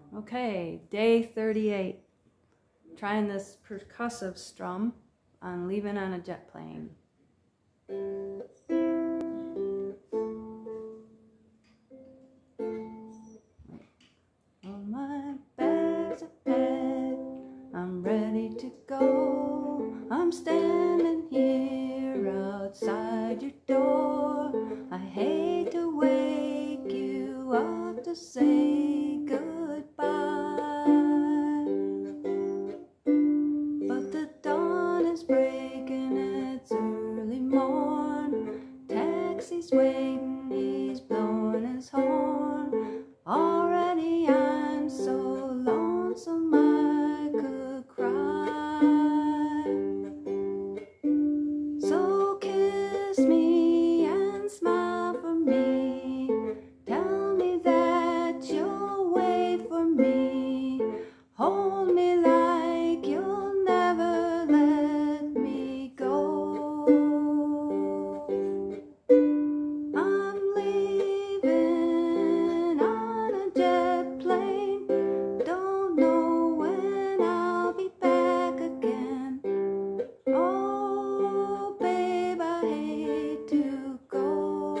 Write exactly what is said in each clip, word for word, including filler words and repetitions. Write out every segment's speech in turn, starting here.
Okay, day thirty-eight. Trying this percussive strum on Leaving on a Jet Plane. All my bags are packed, I'm ready to go. I'm standing here outside your door. I hate to wake you up to say goodbye, but the dawn is breaking, it's early morn. Taxi's waiting, he's blowing his horn. Already I'm so lonesome I could cry. So kiss me and smile for me. Tell me that you'll wait for me. Hold me like you'll never let me go. I'm leaving on a jet plane. Don't know when I'll be back again. Oh, babe, I hate to go.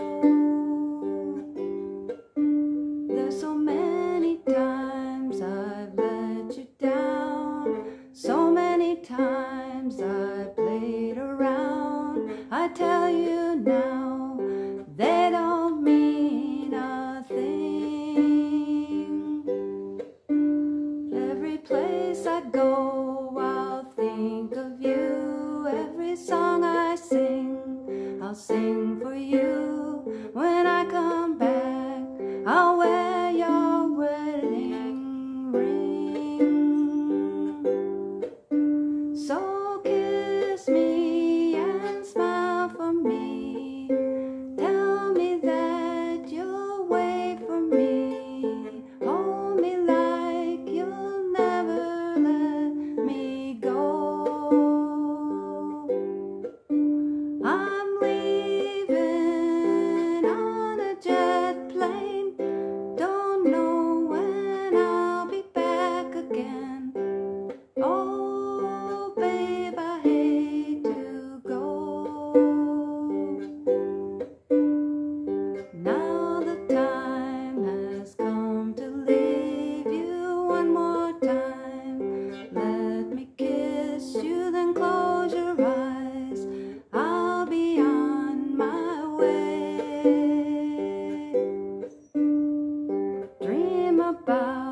There's so many times I've let you down. So many times I played around. I tell you now, they don't mean a thing. Every place I go, I'll think of you. Every song I sing, I'll sing for you. When I come back, I'll wear your wedding ring. So kiss me and smile for me. Tell me that you'll wait for me. Hold me like you'll never let me go. I'm leaving on a jet plane. Don't know when I'll be back again. Oh, babe, I hate to go. Now the time has come to leave you one more time. Let me kiss you, then close your eyes. I'll be on my way. Dream about